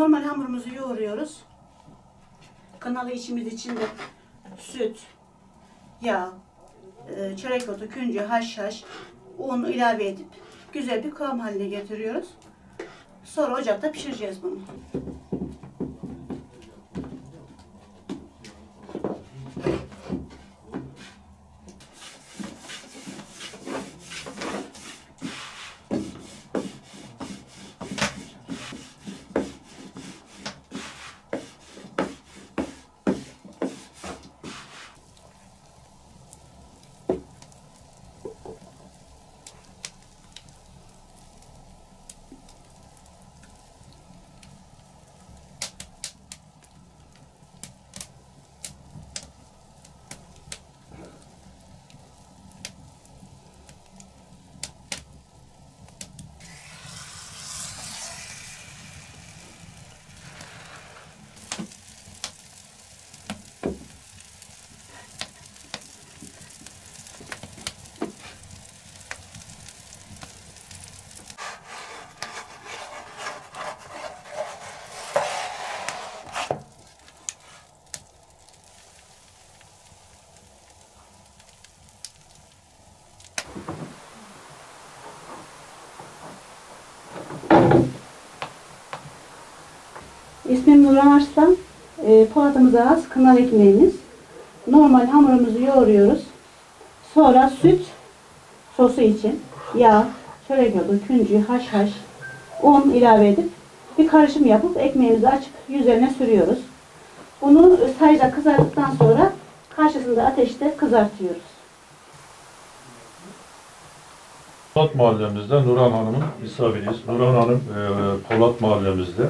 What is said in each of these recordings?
Normal hamurumuzu yoğuruyoruz. Kınalı içimiz içinde süt, yağ, çörek otu, küncü, haşhaş, un ilave edip güzel bir kıvam haline getiriyoruz. Sonra ocakta pişireceğiz bunu. İsmim Nurhan Arslan. Poğatımız az, kınalı ekmeğimiz. Normal hamurumuzu yoğuruyoruz. Sonra süt, sosu için yağ, çörek otu, küncü, haşhaş, un ilave edip bir karışım yapıp ekmeğimizi açıp üzerine sürüyoruz. Bunu sayıca kızarttıktan sonra karşısında ateşte kızartıyoruz. Polat mahallemizde Nurhan Hanım'ın misafiriyiz. Nurhan Hanım Polat mahallemizde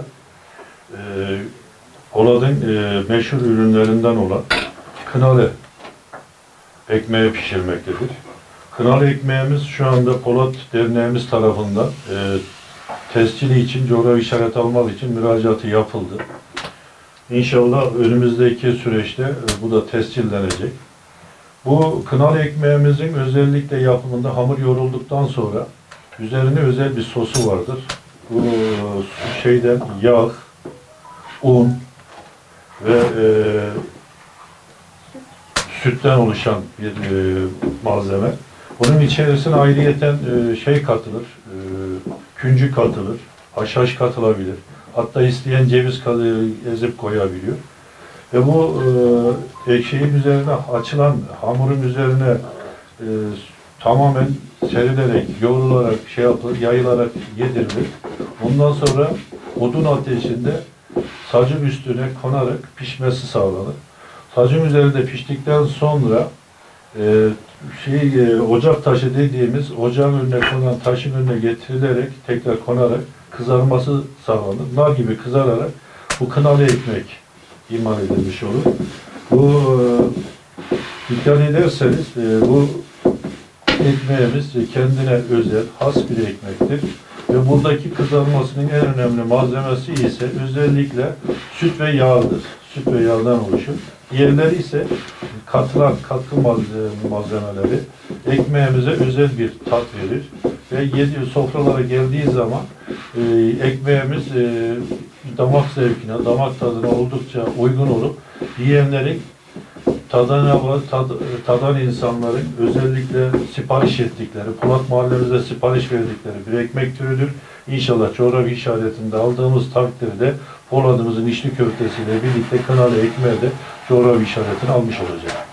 Polat'ın meşhur ürünlerinden olan kınalı ekmeği pişirmektedir. Kınalı ekmeğimiz şu anda Polat Derneğimiz tarafından tescili için, coğrafi işaret almak için müracaatı yapıldı. İnşallah önümüzdeki süreçte bu da tescillenecek. Bu kınalı ekmeğimizin özellikle yapımında hamur yoğrulduktan sonra üzerine özel bir sosu vardır. Bu şeyden yağ, un ve sütten oluşan bir malzeme. Bunun içerisine ayrıyeten şey katılır, küncü katılır, haşhaş katılabilir. Hatta isteyen ceviz ezip koyabiliyor. Ve bu şeyin üzerine açılan hamurun üzerine tamamen serilerek, yoğrularak, yayılarak yedirilir. Ondan sonra odun ateşinde sacın üstüne konarak pişmesi sağlanır. Sacın üzerinde piştikten sonra ocak taşı dediğimiz ocağın önüne konan taşın önüne getirilerek tekrar konarak kızarması sağlanır. Nar gibi kızararak bu kınalı ekmek imal edilmiş olur. Bu dikkat ederseniz bu ekmeğimiz kendine özel, has bir ekmektir. Ve buradaki kızarmasının en önemli malzemesi ise özellikle süt ve yağdır. Süt ve yağdan oluşur. Diğerleri ise katılan katkı malzemeleri ekmeğimize özel bir tat verir. Ve sofralara geldiği zaman ekmeğimiz damak zevkine, damak tadına oldukça uygun olup yiyenlerin tadan insanların özellikle sipariş ettikleri, Polat mahallemizde sipariş verdikleri bir ekmek türüdür. İnşallah coğrafi işaretinde aldığımız takdirde Polat'ımızın içli köftesiyle birlikte kınalı ekmeği de coğrafi işaretini almış olacak.